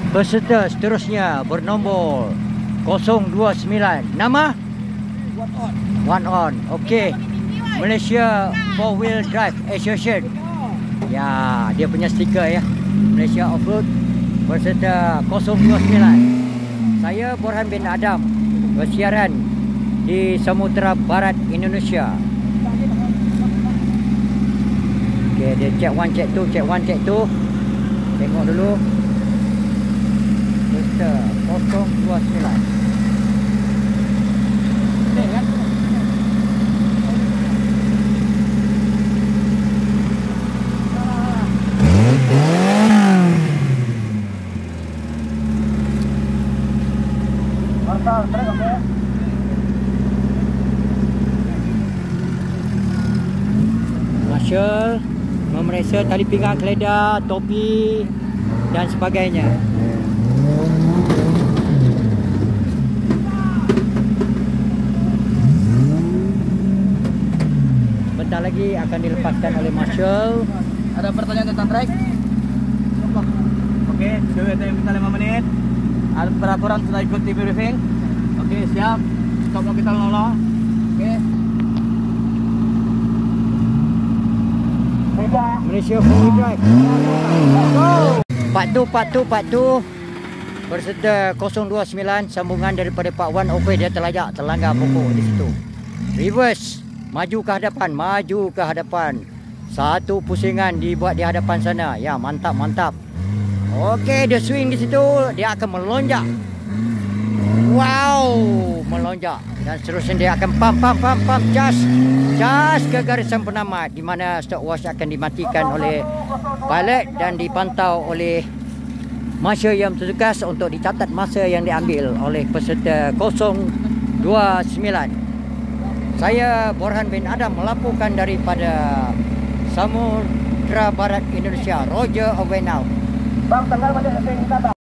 Peserta seterusnya bernombor 029. Nama? One On. Okey. Malaysia Four Wheel Drive Association. Ya, dia punya stiker ya. Malaysia Offroad peserta 029. Saya Borhan bin Adam bersiaran di Samudra Barat Indonesia. Okey, dia check 1 check 2 check 1 check 2. Tengok dulu. Peserta 029. Marshal memeriksa tali pinggang, keledar, topi dan sebagainya. Bentar lagi akan dilepaskan oleh Marshal. Ada pertanyaan tentang track? Okey, sudah kita 5 menit. Ada peraturan sudah ikut TV briefing. Okey, siap. Stop kita lolos. Okey. Malaysia Four Wheel Drive. Part 2 berserta 029 sambungan daripada Part 1. Okey, dia terlanggar pokok di situ. Reverse, maju ke hadapan. Satu pusingan dibuat di hadapan sana. Ya, mantap. Okey, dia swing di situ, dia akan melonjak. Wow, melonjak. Dan seterusnya dia akan pump just ke garisan penamat, di mana stopwatch akan dimatikan oleh pilot dan dipantau oleh marshal yang bertugas untuk dicatat masa yang diambil oleh peserta 029. Saya Borhan bin Adam melaporkan daripada Samudra Barat Indonesia. Roger, over now. Bang, tanggal mana yang kita